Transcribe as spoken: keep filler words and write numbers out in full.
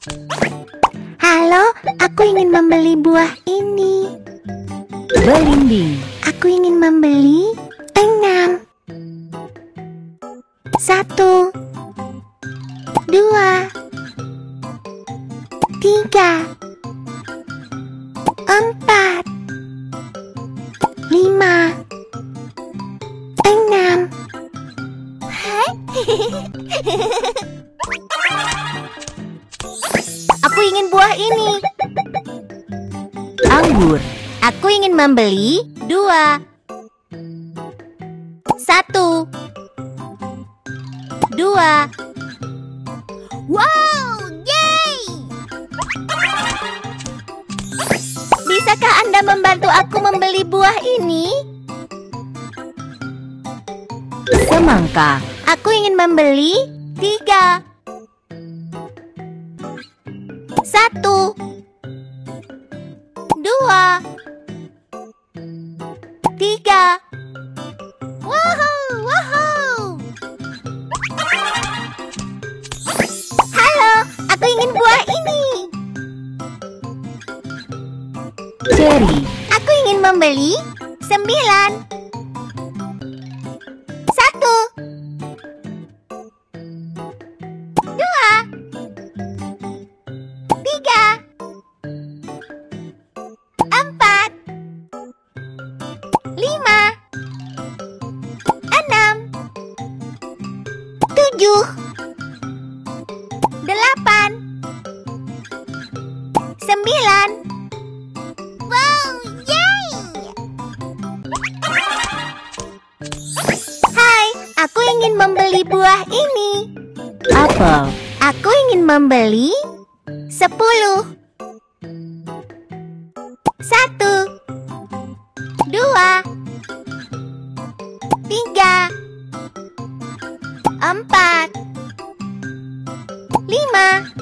Halo, aku ingin membeli buah ini. Belimbing. Aku ingin membeli enam. Satu, dua, tiga, empat, lima, enam. Aku ingin buah ini. Anggur. Aku ingin membeli dua. Satu, dua. Wow, yay! Bisakah Anda membantu aku membeli buah ini? Semangka. Aku ingin membeli tiga. Satu, dua, tiga. Wow, wow. Halo, aku ingin buah ini. Ceri. Aku ingin membeli sembilan. Satu, dua, tiga, empat, lima, enam, tujuh, delapan, sembilan. Wow, yay! Hai, aku ingin membeli buah ini. Apel. Aku ingin membeli sepuluh. Satu, dua, tiga, empat, lima,